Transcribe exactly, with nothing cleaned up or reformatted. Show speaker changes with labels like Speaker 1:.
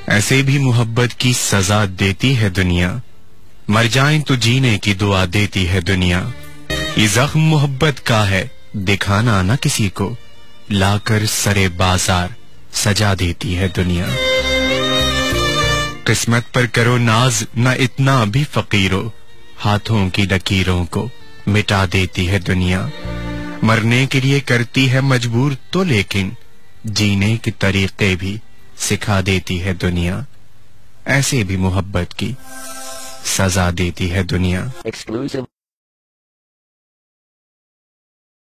Speaker 1: ऐसे भी मोहब्बत की सजा देती है दुनिया, मर जाएं तो जीने की दुआ देती है दुनिया। ये जख्म मोहब्बत का है, दिखाना ना किसी को, लाकर सरे बाजार सजा देती है दुनिया। किस्मत पर करो नाज न इतना भी फकीरो, हाथों की लकीरों को मिटा देती है दुनिया। मरने के लिए करती है मजबूर तो लेकिन जीने के तरीके भी सिखा देती है दुनिया। ऐसे भी मोहब्बत की सजा देती है दुनिया।
Speaker 2: Exclusive